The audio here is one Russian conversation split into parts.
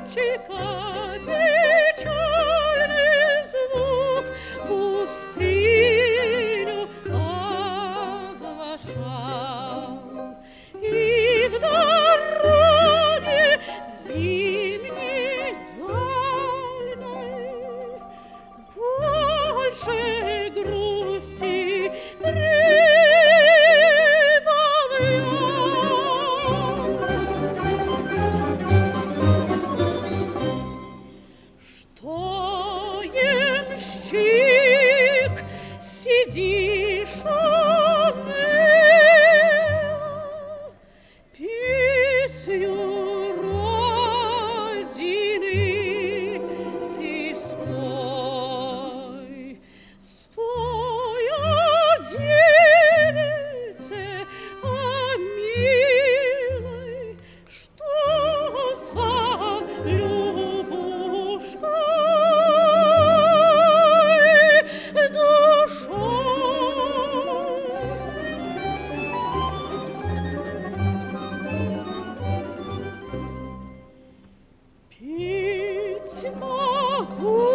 печальный звук пустыню оглашал, и в дороге зимней дальной больше грусти что ямщик сидишь уныло, песню Родины ты спой, спой о девице, о милой, что за петь могу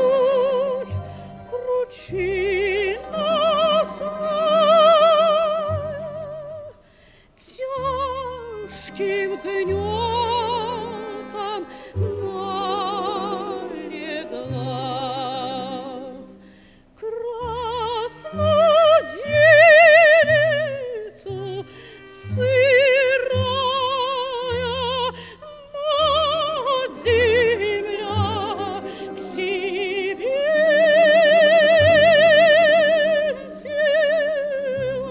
кручина злая, тяжким гнетом налегла. Красную девицу сырая мать земля к себе взяла.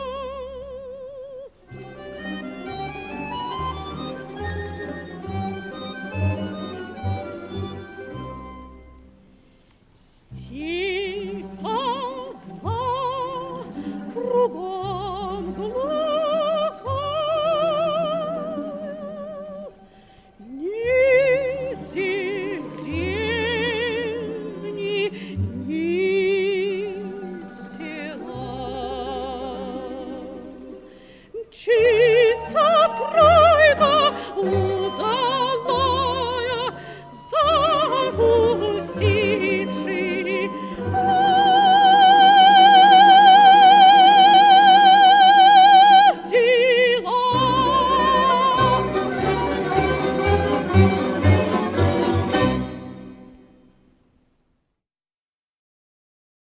Степа два кругом глухая, ни деревни, ни села.